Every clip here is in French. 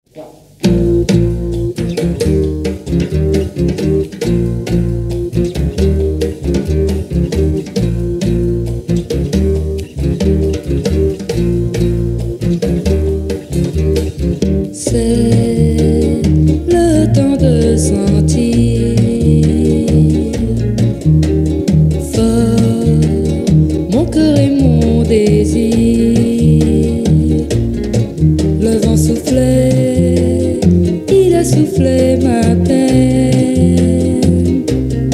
C'est le temps de sentir fort mon cœur et mon désir. Le vent soufflait, il a soufflé ma peine,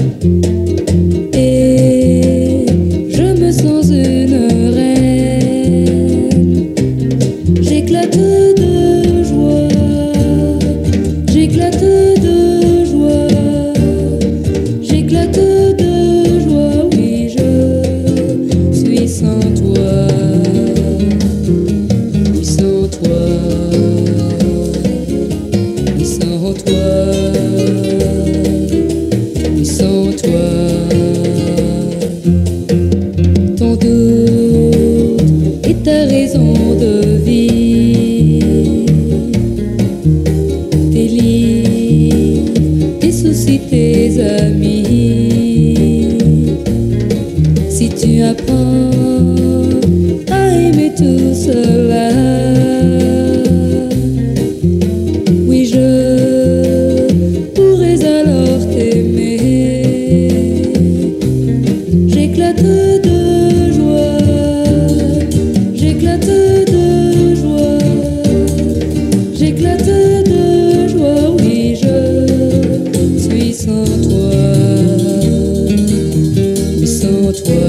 et je me sens une reine. J'éclate de joie, j'éclate de joie, j'éclate de joie, oui, je suis sans toi, oui, sans toi, oui, sans toi, oui, sans toi. Ton doute est ta raison de vivre, tes livres, tes soucis, tes amis. Si tu apprends à aimer tout cela, oui, je pourrais alors t'aimer. J'éclate de joie, j'éclate de joie, j'éclate de joie, oui, je suis sans toi, oui, sans toi,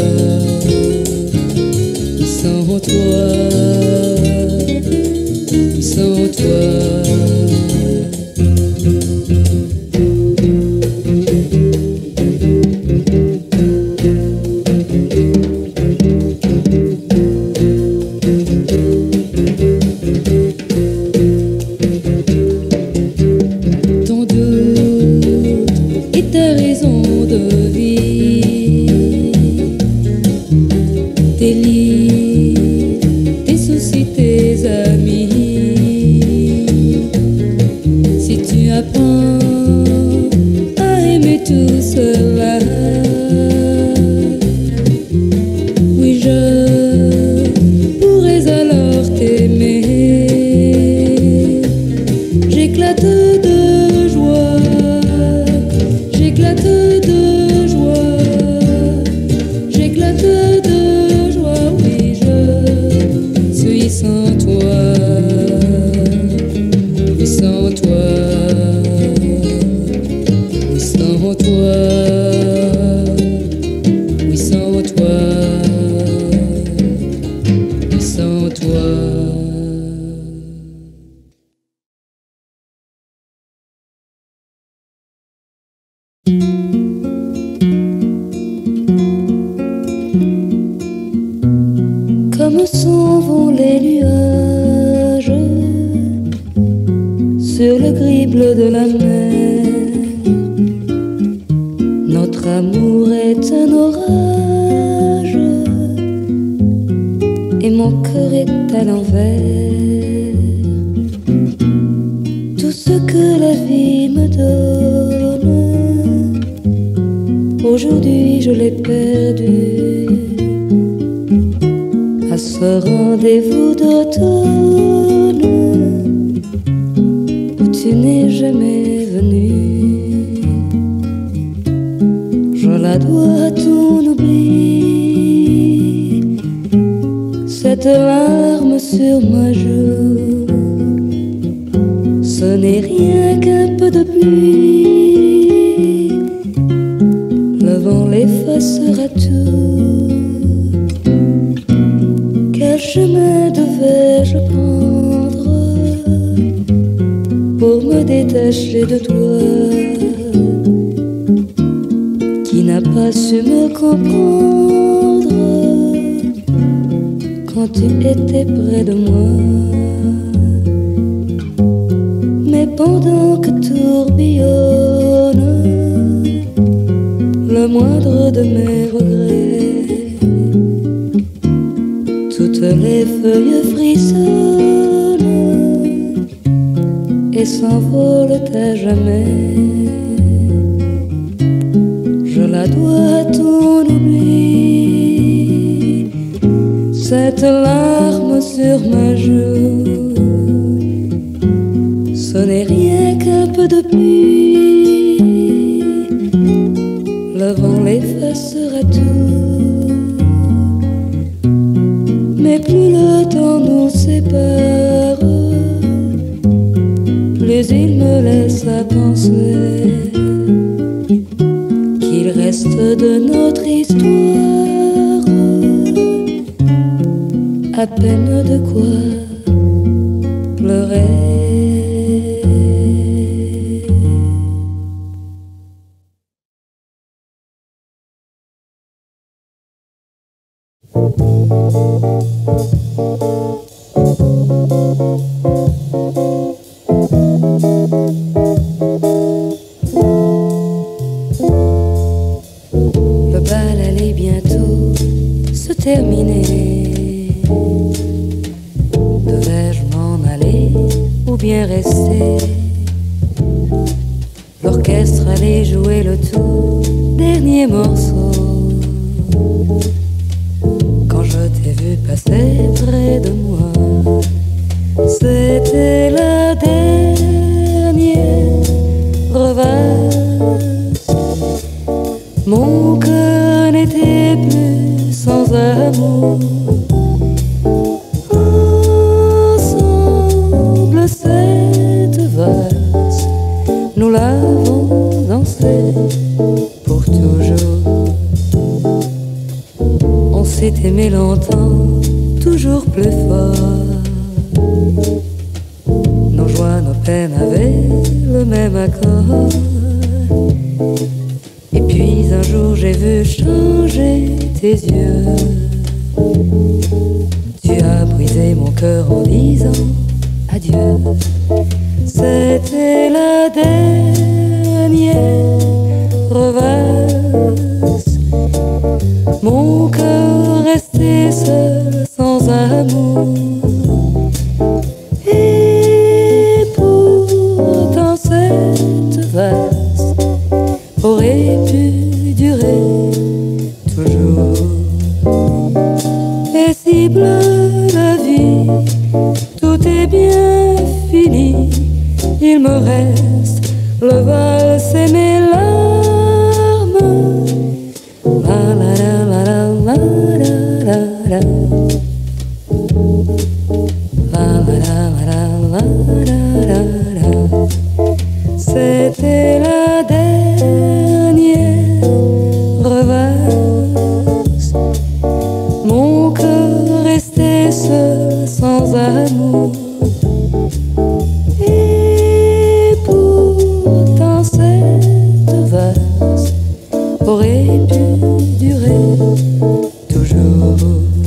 oui, sans toi, oui, sans toi. Ton doute est ta raison de vivre, tes livres, tes soucis, tes amis. Si tu apprends à aimer tout cela, oui, je pourrais alors t'aimer. J'éclate de joie, j'éclate de joie, j'éclate de joie, oui, je suis sans toi, oui, sans toi, oui, sans toi, oui, sans toi, oui, sans toi. Comme s'en vont les nuages sur le gris bleu de la mer, notre amour est un orage et mon cœur est à l'envers. Tout ce que la vie me donne, aujourd'hui je l'ai perdu. À ce rendez-vous d'automne où tu n'es jamais venu, je la dois à ton oubli, cette larme sur ma joue. Ce n'est rien qu'un peu de pluie, le vent l'effacera tout. Quel chemin devais-je prendre pour me détacher de toi, qui n'a pas su me comprendre quand tu étais près de moi? Mais pendant que tourbillonne le moindre de mes regrets, toutes les feuilles frissonnent et s'envole à jamais. Je la dois à ton oubli, cette larme sur ma joue. Ce n'est rien qu'un peu de pluie, le vent l'effacera tout. Mais plus le temps nous sépare, plus il me laisse à penser qu'il reste de notre histoire à peine de quoi pleurer. Le bal allait bientôt se terminer. Devais-je m'en aller ou bien rester? L'orchestre allait jouer le tout dernier morceau. Quand je t'ai vu passer près de moi, c'était la dernière valse. Mon cœur n'était plus sans amour. Ensemble cette valse, nous l'avons dansée pour toujours. On s'est aimé longtemps, toujours plus fort. Nos joies, nos peines avaient le même accord. Et puis un jour j'ai vu changer tes yeux. Tu as brisé mon cœur en disant adieu. C'était la dernière valse. Mon cœur restait seul sans amour. Et pourtant cette valse aurait pu durer toujours. Et si bleue la vie, tout est bien fini. Il me reste le valse et mes larmes. La la la la la la la la. La la la la la la la. C'était la dernière valse. Mon cœur restait seul sans amour. Et pourtant cette valse aurait pu durer toujours.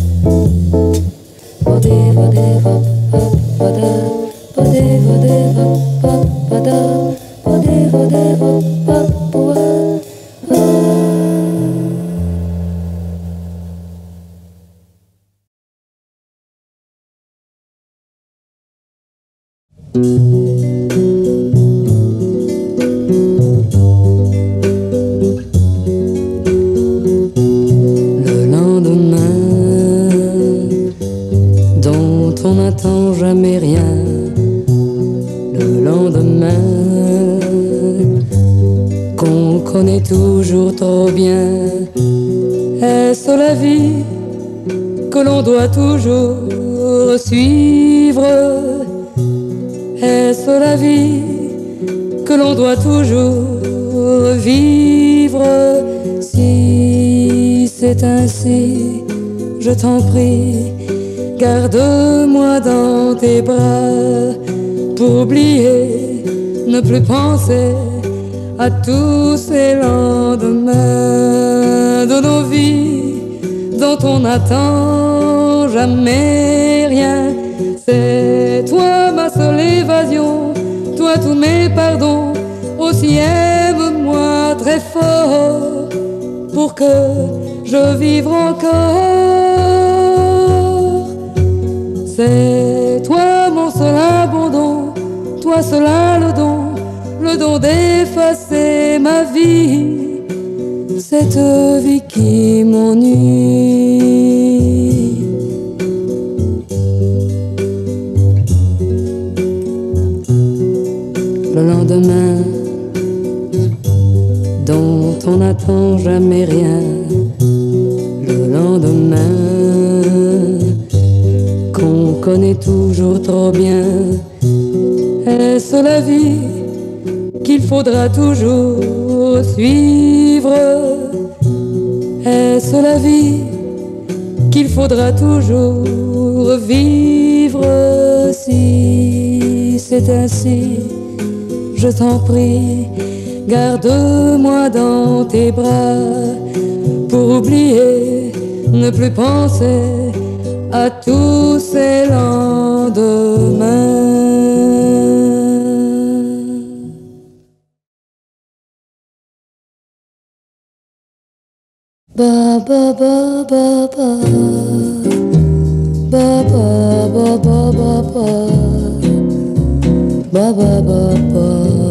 Le lendemain, dont on n'attend jamais rien. Le lendemain, qu'on connaît toujours trop bien. Est-ce la vie que l'on doit toujours suivre? Est-ce la vie que l'on doit toujours vivre? Si c'est ainsi, je t'en prie, garde-moi dans tes bras pour oublier, ne plus penser à tous ces lendemains de nos vies dont on n'attend jamais rien. C'est toi ma seule évasion, toi tous mes pardons. Aussi aime-moi très fort pour que je vive encore. C'est toi mon seul abandon, toi moi cela le don d'effacer ma vie, cette vie qui m'ennuie. Le lendemain dont on n'attend jamais rien, le lendemain qu'on connaît toujours trop bien, est-ce la vie qu'il faudra toujours suivre? Est-ce la vie qu'il faudra toujours vivre? Si c'est ainsi, je t'en prie, garde-moi dans tes bras pour oublier, ne plus penser à tous ces lendemains. Ba ba ba ba ba ba ba ba ba ba ba ba ba ba.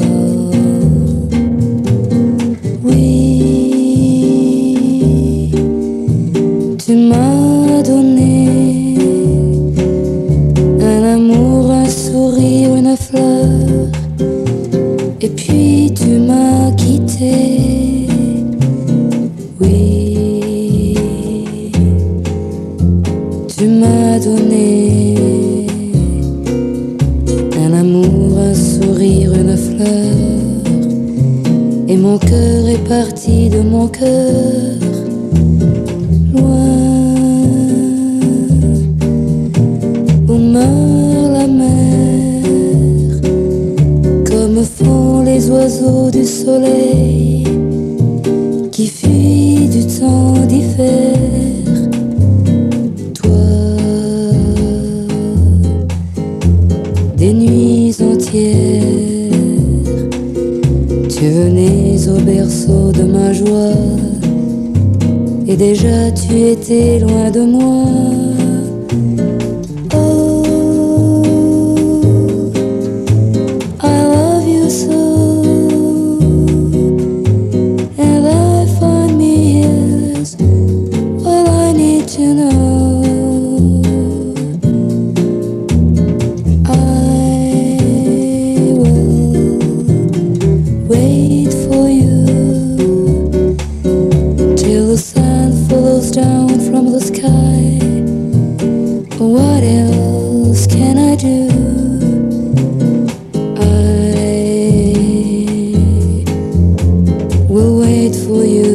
Oui, tu m'as donné un amour, un sourire, une fleur, et puis tu m'as quitté. Oui, tu m'as donné un amour, un sourire, une fleur, et mon cœur est parti de mon cœur, loin où meurt la mer, comme font les oiseaux du soleil qui fuient du temps d'hiver. Toi, des nuits entières, tu venais au berceau de ma joie, et déjà tu étais loin de moi. Oh, I love you so, and I find me here's all I need to know. I will wait for you till the sun falls down from the sky. What else can I do? I will wait for you,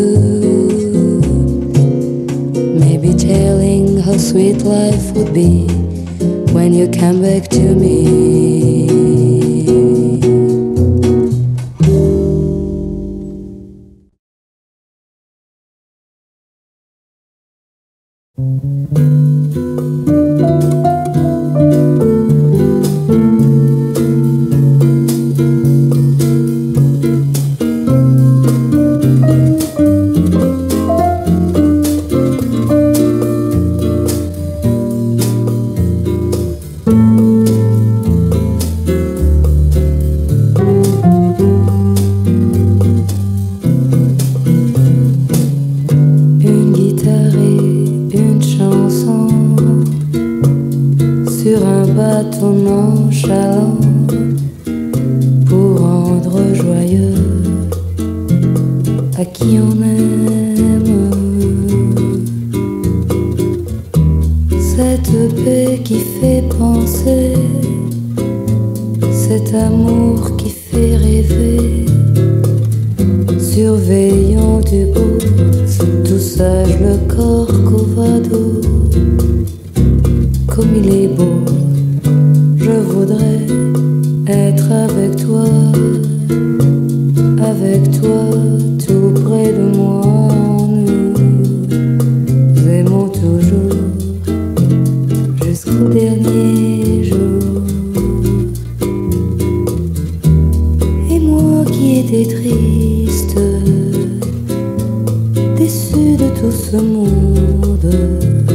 maybe telling how sweet life would be when you come back to me. Une guitare et une chanson sur un bateau nonchalant pour rendre joyeux à qui on aime. Cette paix qui fait penser, cet amour qui fait rêver, surveillant du haut, tout sage le Corcovado. Comme il est beau, je voudrais être avec toi tout près de moi. Nous aimons toujours jusqu'au dernier jour. Et moi qui étais triste, déçu de tout ce monde,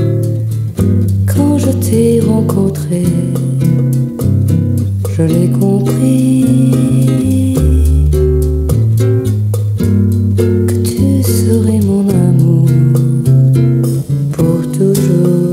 quand je t'ai rencontré, je l'ai compris. compris que tu serais mon amour pour toujours.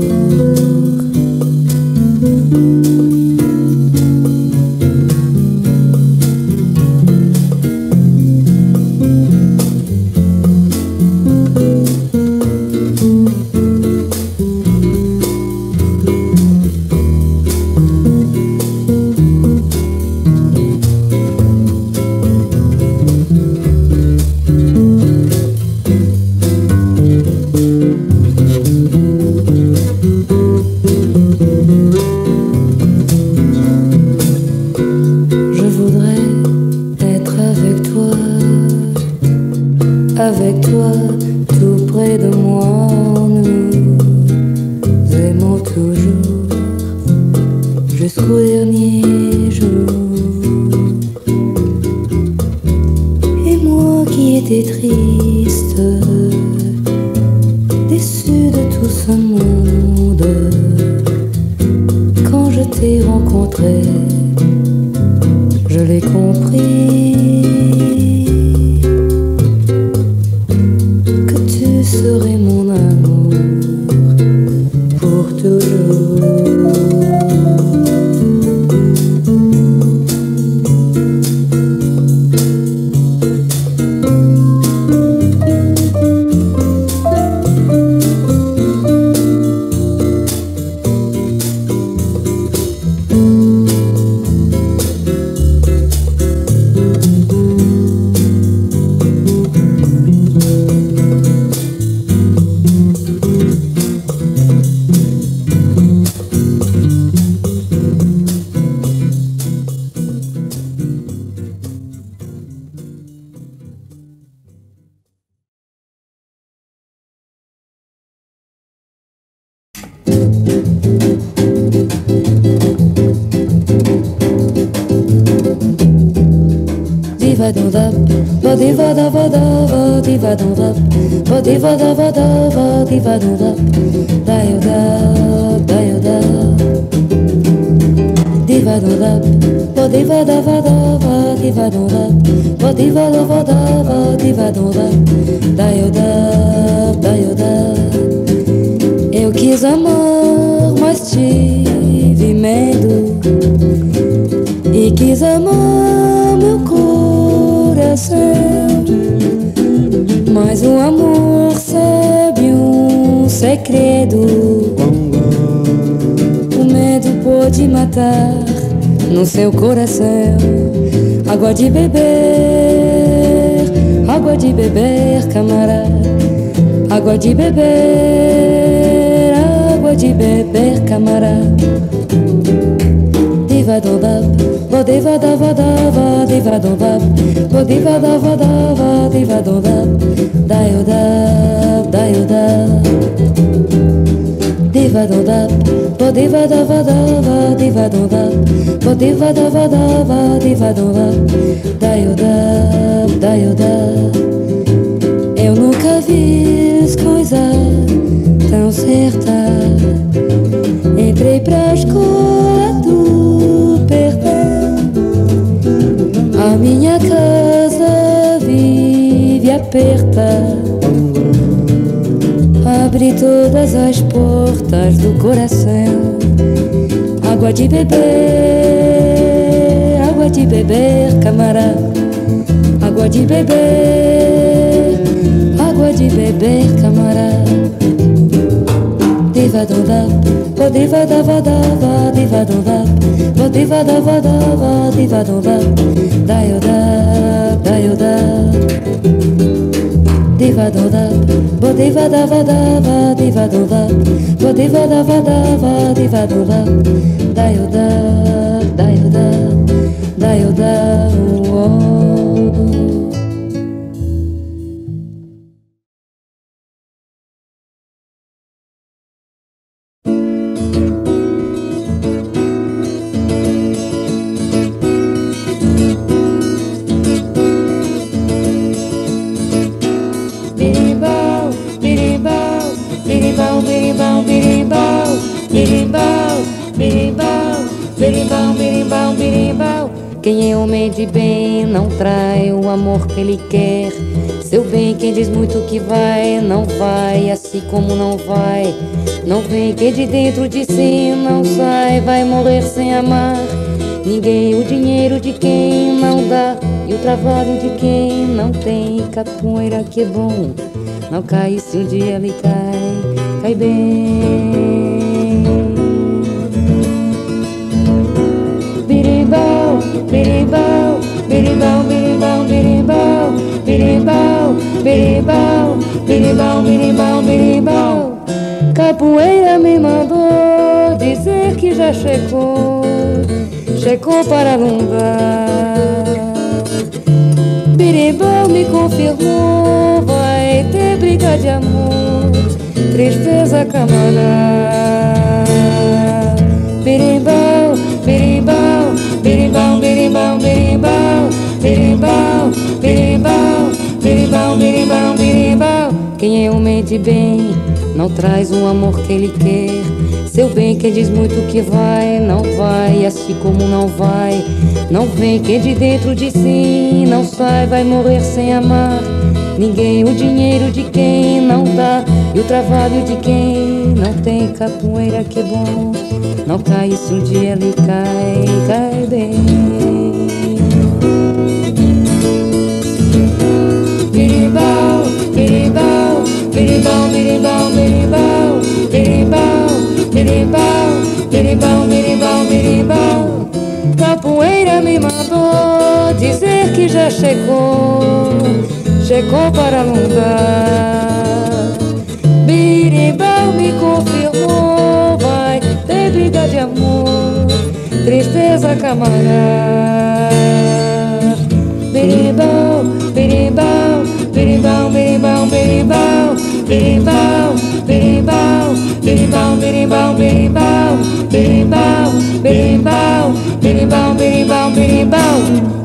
Avec toi, tout près de moi, nous aimons toujours jusqu'au dernier jour. Et moi qui étais triste, déçue de tout ce monde, quand je t'ai rencontré, je l'ai compris. Serai mon amour pour toujours. Diva-dum-dap, ba-diva-da-va-da-va, diva-dum-dap, ba-diva-da-va-da-va, diva-dum-dap, da-yo-dap, da-yo-dap. Diva-dum-dap, ba-diva-da-va-da-va, diva-dum-dap, ba-diva-da-va-da-va, diva-dum-dap, da-yo-dap, da-yo-dap. Eu quis amar, mas tive medo, e quis amar meu coração, mas o amor sabe segredo. O medo pode matar no seu coração. Água de beber, camarada. Água de beber, camarada. Diva-dum-dap, bo-diva-dava-dava, diva-dum-dap, bo-diva-dava-dava, diva-dum-dap, da-yo-dap, da-yo-dap. Diva-dum-dap, bo-diva-dava-dava, diva-dum-dap, bo-diva-dava-dava, diva-dum-dap, da-yo-dap, da-yo-dap. Eu nunca vi coisa tão certa. Entrei pra escola do perdão. A minha casa vive aperta. Abri todas as portas do coração. Água de beber, camarada. Água de beber, camarada. Diva-dum-dap, bo-diva-dava-dava, diva-dum-dap, bo-diva-dava-dava, diva-dum-dap, da-yo-dap, da-yo-dap. Diva-dum-dap, bo-diva-dava-dava, diva-dum-dap, bo-diva-dava-dava, diva-dum-dap, da-yo-dap, da-yo-dap, da-yo-dap, oh. Birimbau, birimbau, birimbau, birimbau, Quem é homem de bem não trai o amor que ele quer. Seu bem, quem diz muito que vai, não vai, assim como não vai. Não vem quem de dentro de si não sai, vai morrer sem amar ninguém. O dinheiro de quem não dá e o trabalho de quem não tem. Capoeira que é bom, não cai se um dia ele cai, cai bem. Birimbau, birimbau, birimbau, birimbau, birimbau, birimbau, birimbau, birimbau, birimbau, birimbau. Capoeira me mandou dizer que já chegou, chegou para alongar. Birimbau me confirmou, vai ter briga de amor, tristeza camarada. Birimbau, birimbau, birimbau, birimbau, birimbau, birimbau, birimbau, birimbau, birimbau, birimbau. Quem é homem de bem não traz o amor que ele quer. Seu bem, quem diz muito que vai, não vai, assim como não vai. Não vem quem de dentro de si não sai, vai morrer sem amar ninguém. O dinheiro de quem não dá e o trabalho de quem não tem. Capoeira que é bom, não cai se um dia ele cai, cai bem. Birimbau, birimbau, birimbau, birimbau, birimbau, birimbau, birimbau, birimbau, birimbau, birimbau. Capoeira me mandou dizer que já chegou, chegou para alongar. Birimbau me confirmou, vai ter briga de amor, tristeza camarada. Birimbau, birimbau, birimbau, birimbau, birimbau, birimbau, birimbau, birimbau, birimbau, birimbau, birimbau, birimbau, birimbau, birimbau, birimbau.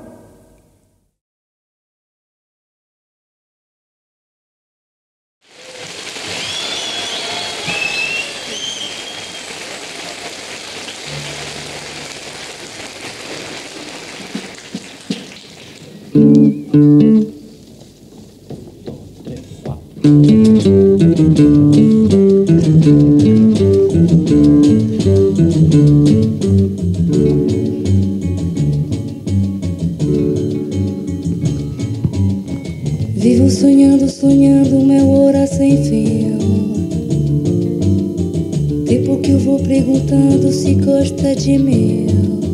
Vivo sonhando, sonhando meu hora sem fim. Tipo que eu vou perguntando se gosta de mim.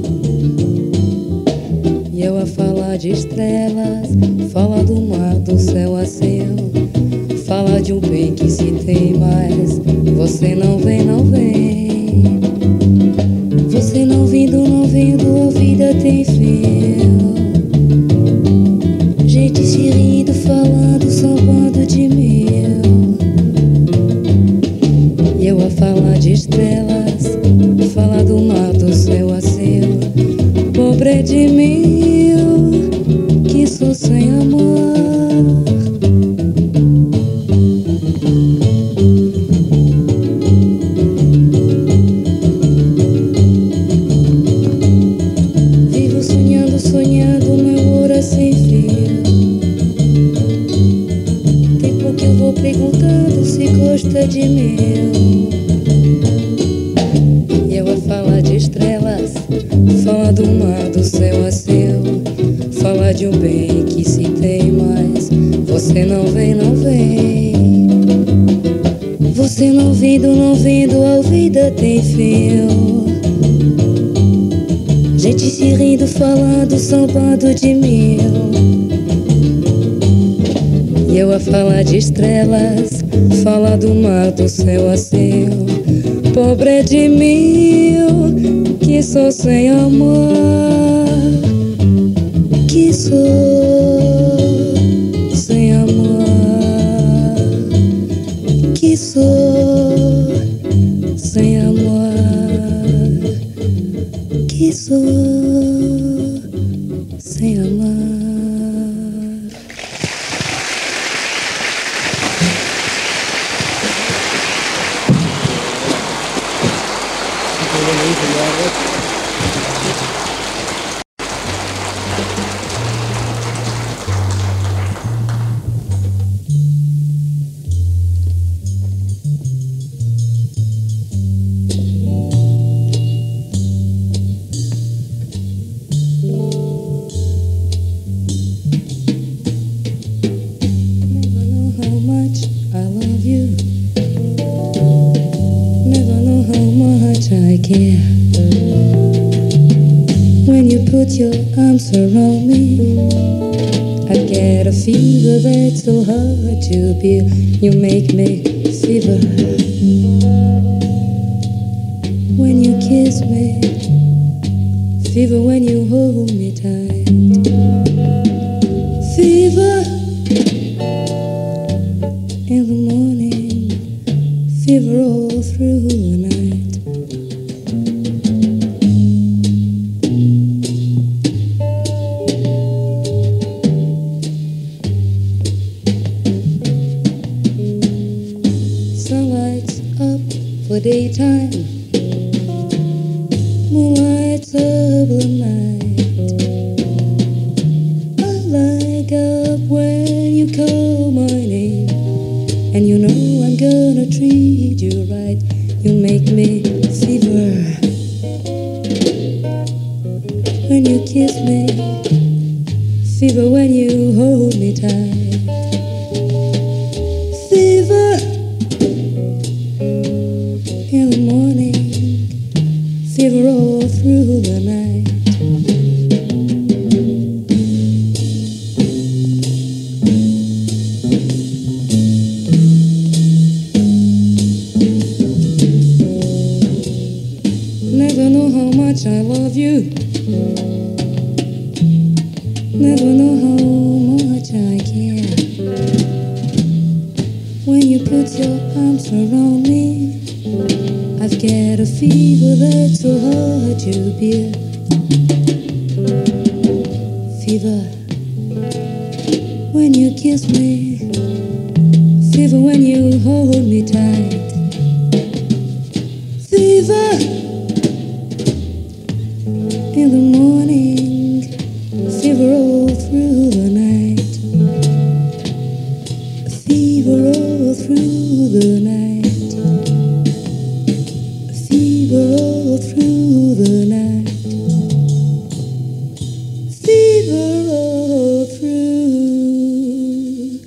E eu a falar de estrelas, fala do mar, do céu a céu, fala de um bem que se tem, mas você não vem, não vem. Você não vindo, não vindo, a vida tem fim. Gente se rindo, falando, zombando de mim. E eu a falar de estrelas, falar do mar, do céu a céu, pobre de mim, que sou sem amor. Vivo sonhando, sonhando meu hora sem fim. Tipo que eu vou perguntando se gosta de mim. E eu a falar de estrelas, fala do mar, do céu a céu, fala de um bem que se tem, mas você não vem, não vem. Você não vindo, não vindo, a vida tem fim. Gente se rindo, falando, zombando de mim. E eu a falar de estrelas, fala do mar, do céu a céu, pobre de mim, que sou sem amor, que sou sem amor, que sou sem amor, que sou sem amor. put your arms around me, I get a fever that's so hard to bear. You make me fever when you kiss me, fever when you hold me tight, fever in the morning, fever all through the night. Sunlight's up for daytime, moonlight's up the night. I light up when you call my name, and you know I'm gonna treat you right. You make me fever when you kiss me, fever when you hold me tight, fever in the morning, fever all through the night. Never know how much I love you, never know how much I care. When you put your arms around me, I've got a fever that's so hard to bear. Fever when you kiss me, fever when you hold me tight, fever in the morning, fever all through the night, fever all through the night, fever all through the night, fever all through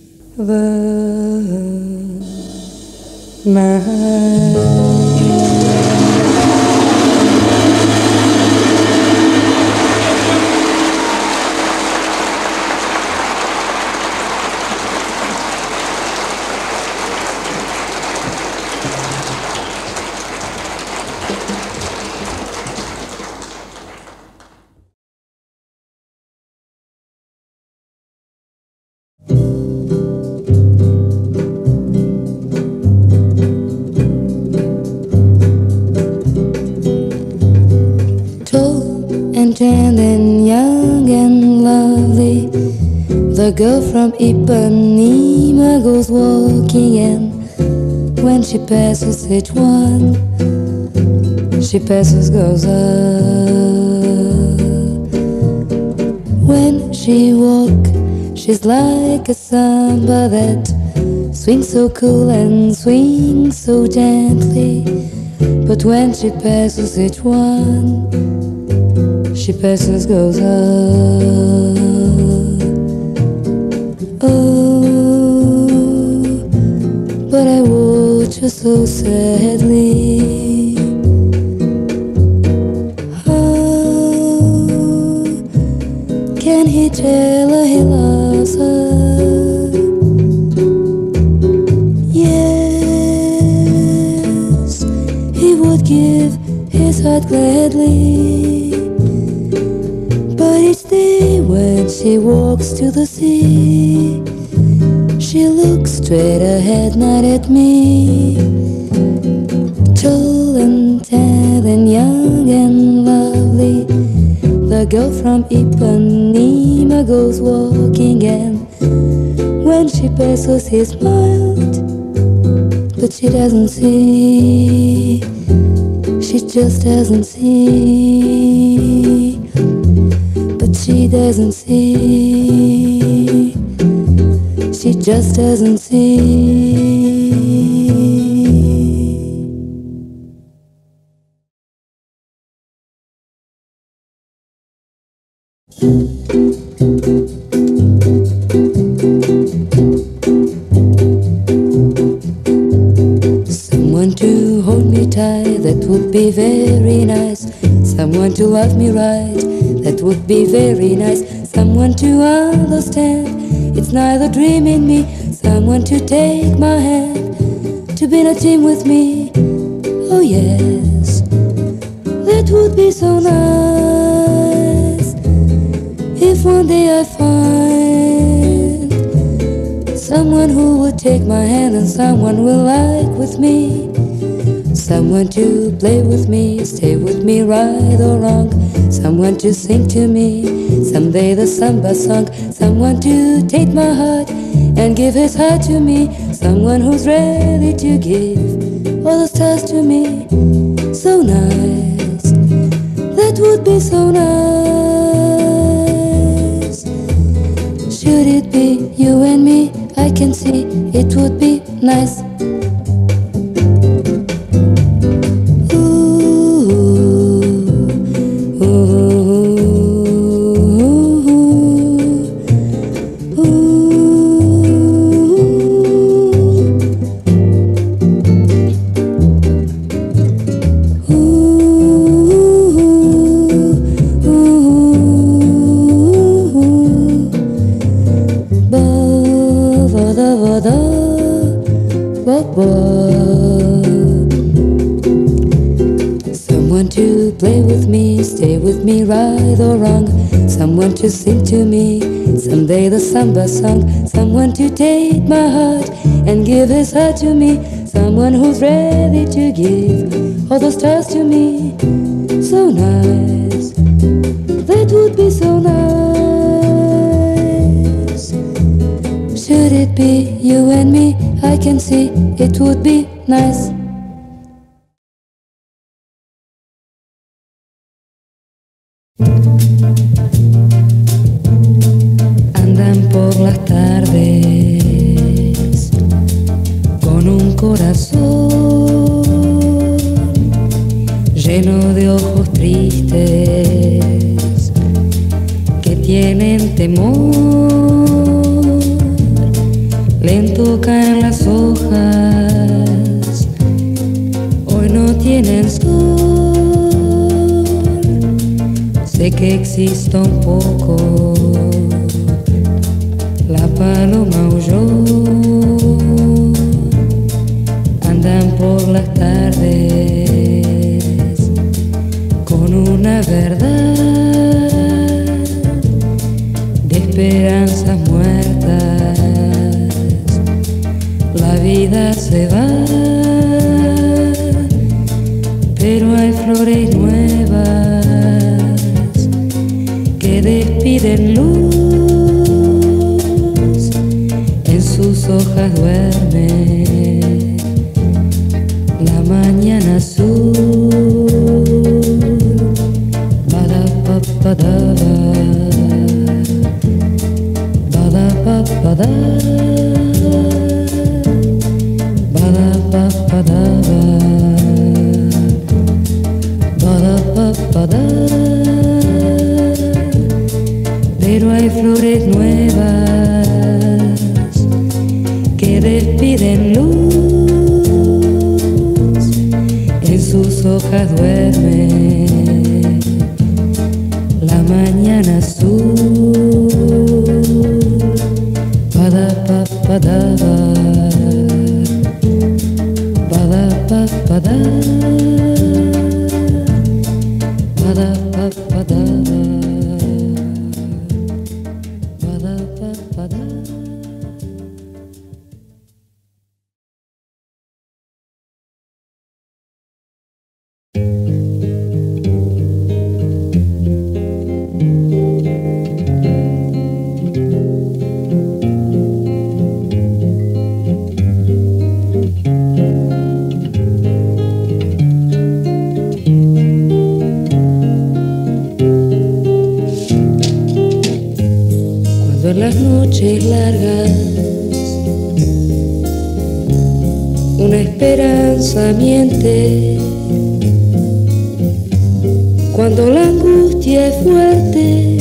the night. And tan and young and lovely, the girl from Ipanema goes walking, and when she passes each one, she passes goes up. When she walks, she's like a samba that swings so cool and swings so gently, but when she passes each one, she passes goes up. Oh, but I watch her so sadly. Oh, can he tell her he loves her? Yes, he would give his heart gladly. But each day when she walks to the sea, she looks straight ahead, not at me. Tall and tan and young and lovely, the girl from Ipanema goes walking, and when she passes he smiled, but she doesn't see, she just doesn't see. She doesn't see, she just doesn't see. Someone to hold me tight, that would be very nice. Someone to love me right, would be very nice. Someone to understand, it's neither dream in me. Someone to take my hand, to be in a team with me. Oh yes, that would be so nice. If one day I find someone who would take my hand and someone will like with me. Someone to play with me, stay with me right or wrong. Someone to sing to me, someday the samba song. Someone to take my heart and give his heart to me. Someone who's ready to give all the stars to me. So nice, that would be so nice. Should it be you and me? I can see it would be nice. Someone to play with me, stay with me right or wrong. Someone to sing to me, someday the samba song. Someone to take my heart and give his heart to me. Someone who's ready to give all the stars to me. So nice, that would be so nice. Should it be you and me? I can see it would be nice. Andan por las tardes con un corazón lleno de ojos tristes que tienen temor. Lento caen las hojas, hoy no tienen sol. Sé que existe un poco, la paloma huyó. Andan por las tardes con una verdad de esperanzas muertas. La vida se va, pero hay flores nuevas que despiden luz. En sus hojas duerme la mañana azul. Ba-da-ba-ba-da-ba, ba-da-ba-ba-da. Pero hay flores nuevas que despiden luz. En sus hojas duerme la mañana azul. Ba-da-ba-ba-da-ba, ba-da-ba-ba-da, ba-da-ba-ba-da, ba-da-ba-ba-da. En las noches largas una esperanza miente, cuando la angustia es fuerte,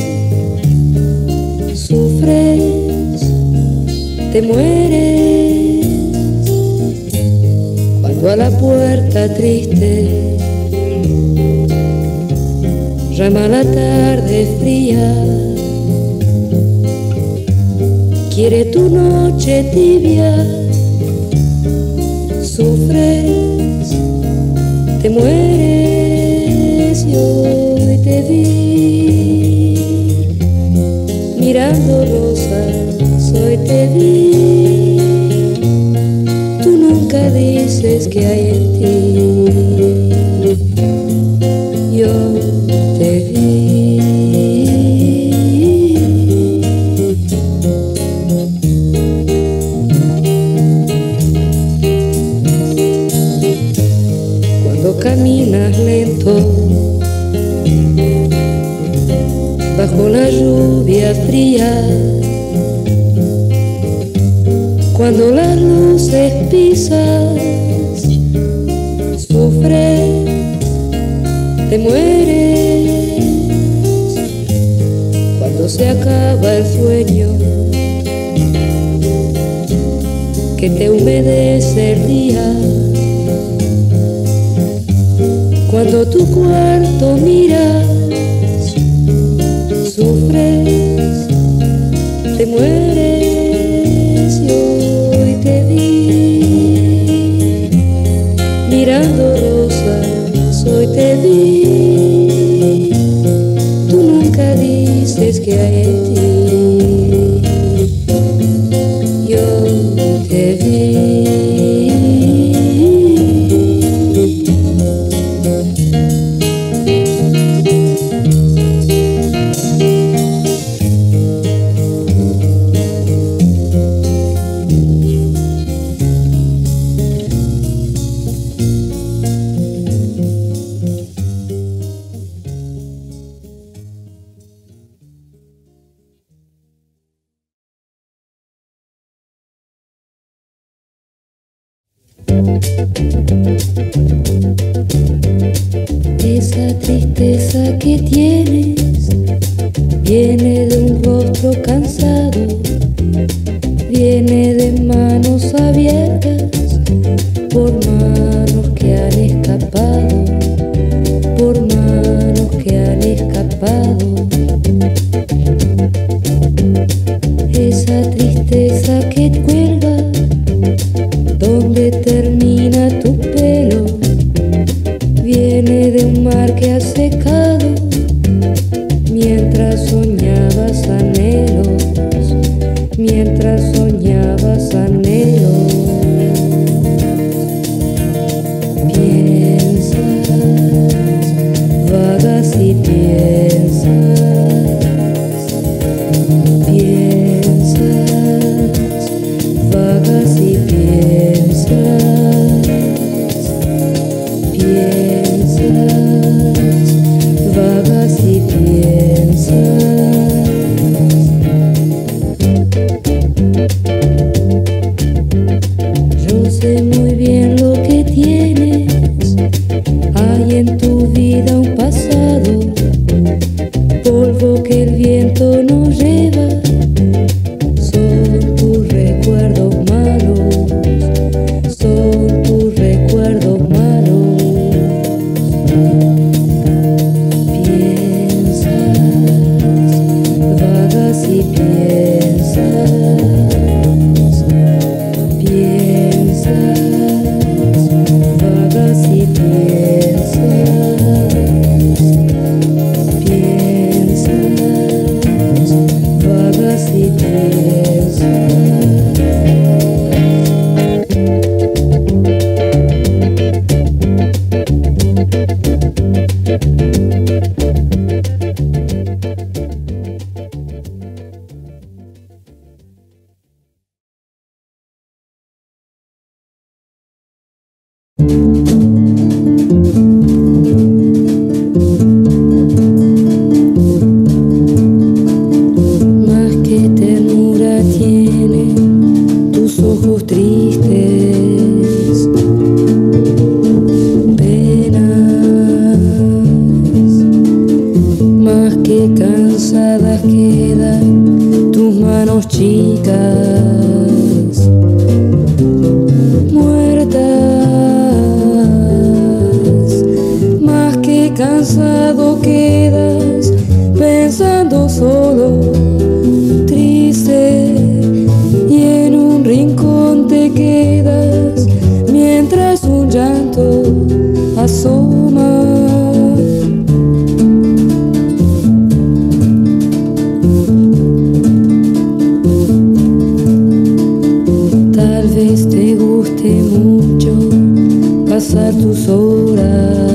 sufres, te mueres, cuando a la puerta triste llama la tarde fría. fría, quiere tu noche tibia. Sufres, te mueres y hoy te vi mirando rosas, hoy te vi. Tú nunca dices que hay en ti, yo te vi. Cuando caminas lento bajo la lluvia fría, cuando las luces pisas, sufres, te mueres. Cuando se acaba el sueño que te humedece el día, cuando tu cuarto miras, sufres, te mueres y hoy te vi mirando rosas, hoy te vi. Tú nunca dices que hay en ti, yo te vi. Esa tristeza que tienes viene de un rostro cansado, viene de manos abiertas, por manos que han escapado, por manos que han escapado. Esa tristeza que cuelga donde termina tu pelo, viene de un mar que ha secado mientras soñabas anhelos, mientras soñabas anhelos. Piensas, vagas y piensas, piensas, vagas y piensas, piensas, vagas y piensas. Yo sé muy bien lo que tienes, hay en tu vida un pasado, polvo que el viento no lleva, son tus recuerdos malos, son tus recuerdos malos. Piensas, vagas y piensas, piensas, vagas y piensas, piensas, vagas y piensas. Más que ternura tienen tus ojos tristes, penas, más que cansadas quedan tus manos chicas, muertas, más que cansado quedas pensando asoma. Tal vez te guste mucho pasar tus horas